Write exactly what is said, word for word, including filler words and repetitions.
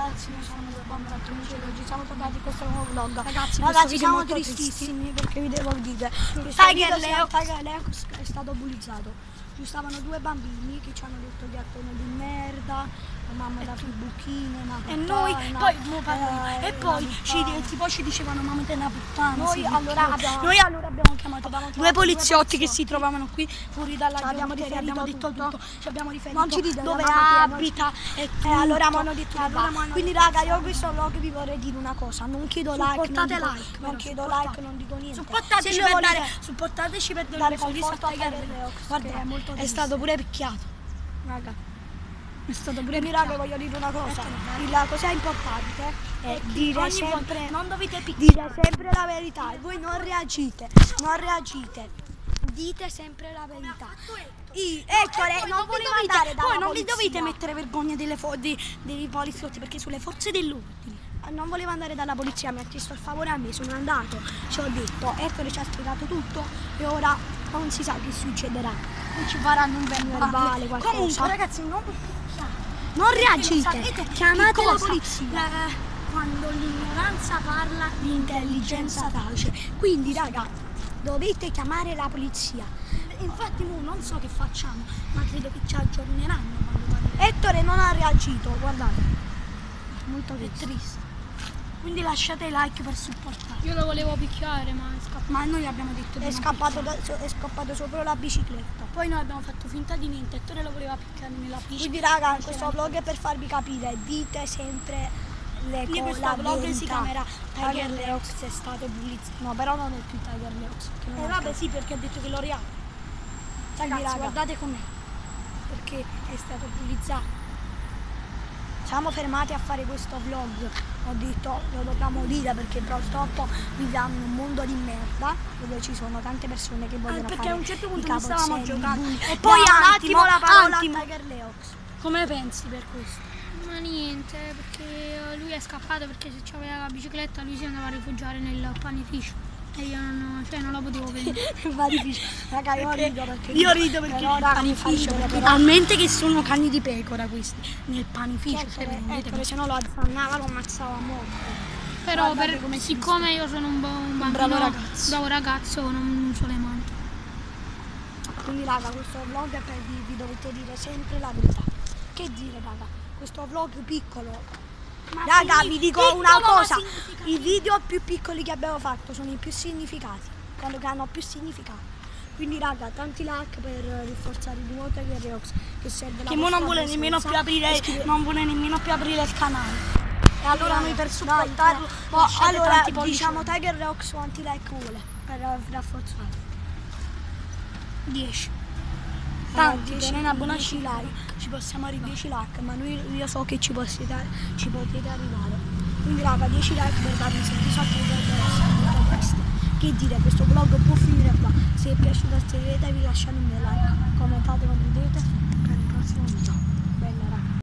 ragazzi, noi siamo del buon amici, oggi siamo tornati in questo nuovo vlog. Ragazzi, ragazzi siamo tristissimi perché vi devo dire Tiger Leo Tiger Leo è stato bullizzato. Ci stavano due bambini che ci hanno detto di attone di merda, la mamma da buchine, una puttana, e noi poi eh, e poi ci, tipo ci dicevano mamma te una puttana. Noi, sì, allora abbiamo, noi allora abbiamo chiamato abbiamo due chiamato poliziotti due che si trovavano qui fuori dalla Ci abbiamo giornata, riferito abbiamo detto tutto. tutto, ci abbiamo riferito non ci dite dove mamma, abita e tutto. Eh, allora mi hanno detto E allora allora, m'hanno quindi detto raga, io a questo vlog vi vorrei dire una cosa, non chiedo like, non supportate dico, like, non però, chiedo supportate. like, non dico niente. Supportateci Se per volete dare, supportateci per dare dare sorriso a conforto a Tiger Tiger Leo. Leo, Guarda, che è molto è triste. stato pure picchiato. Raga, È stato pure quindi raga voglio dire una cosa, la cosa importante è dire ogni sempre, volta non dovete picchiare. dire sempre la verità, voi non reagite, non reagite, dite sempre la verità. I, Ettore, Poi non vi volevo dovete- andare dalla Poi non vi polizia. dovete mettere vergogna delle fo- dei, dei poliziotti, perché sulle forze dell'ordine. Non volevo andare dalla polizia, mi ha chiesto il favore a me, sono andato, ci ho detto, Ettore ci ha spiegato tutto e ora non si sa che succederà. Non ci faranno un verbale, verbale, qualcosa. Comunque ragazzi, non picchiate. Non reagite, Sapete chiamate che la cosa? polizia. La- quando l'ignoranza parla, L'intelligenza tace. Quindi raga, dovete chiamare la polizia. infatti mo non so che facciamo, ma credo che ci aggiorneranno quando parleremo. Ettore non ha reagito, guardate. Molto È triste. triste. Quindi lasciate like per supportare. Io lo volevo picchiare, ma è scappato. Ma noi abbiamo detto di È non scappato, da, è scappato sopra la bicicletta. Poi noi abbiamo fatto finta di niente, Ettore lo voleva picchiare nella piscina. Quindi raga, questo vlog è per farvi capire, dite sempre le Quindi cose. questo vlog verità. si chiamerà Tiger Tiger Leo è stato bullizzato. No, però non è più Tiger Leo. Eh vabbè sì, perché ha detto che lo reale. Ragazzi, raga. guardate com'è. Perché è stato bullizzato. Siamo fermati a fare questo vlog, ho detto lo dobbiamo dire perché purtroppo viviamo in un mondo di merda dove ci sono tante persone che vogliono perché fare a un certo punto i noi stavamo capozzelli, giocando. bulli. E E poi poi un attimo, attimo la parola attimo. a Tiger Leo. Come pensi per questo? Ma niente, perché lui è scappato perché se c'aveva la bicicletta lui si andava a rifugiare nel panificio. E io non, cioè, non lo potevo vedere. Panificio. Raga, io rido perché Io rido perché però, nel raga, panificio, mi fa ridere, però. talmente che sono cani di pecora questi, nel panificio, se Ettore, vi rendete Ettore, se no lo azzannava, lo ammazzava molto. Però Guardate per, come si siccome io sono un, bo- un bambino, bravo ragazzo. bravo ragazzo, non uso le mani. Quindi raga, questo vlog è per dirvi, dovete dire sempre la verità. Che dire raga, questo vlog piccolo. Ma Raga, sì, vi dico piccolo, una ma cosa, significativo. i video più piccoli che abbiamo fatto sono i più significati, quello che hanno più significato. Quindi raga, tanti like per rinforzare di nuovo Tiger Leo che serve la Che mo non vostra vuole nemmeno più presenza. aprire, E scrive- non vuole nemmeno più aprire il canale. E allora noi per Dai, supportarlo, no, lasciate allora tanti pollici. diciamo Tiger Leo quanti like vuole per rafforzare. dieci. Tanti, Tanti, se per ne abbonasci dieci like. ci possiamo arrivare. dieci like, ma noi, io so che ci potete, ci potete arrivare. Quindi raga, dieci like per darmi sempre sotto il questo. Che dire, questo vlog può finire qua. Se vi è piaciuto iscrivetevi, lasciate un bel like, commentate, condividete. Per il prossimo video.